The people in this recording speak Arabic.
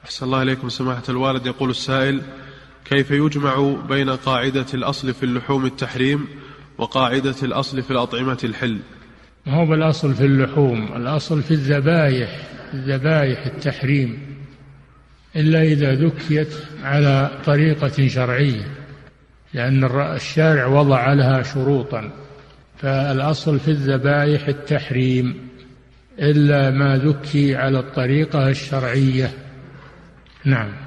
أحسن الله إليكم سماحة الوالد. يقول السائل: كيف يجمع بين قاعدة الأصل في اللحوم التحريم وقاعدة الأصل في الأطعمة الحل؟ ما هو بالأصل في اللحوم، الأصل في الذبائح التحريم، إلا إذا ذكيت على طريقة شرعية، لأن الشارع وضع لها شروطا، فالأصل في الذبائح التحريم إلا ما ذكي على الطريقة الشرعية. نعم.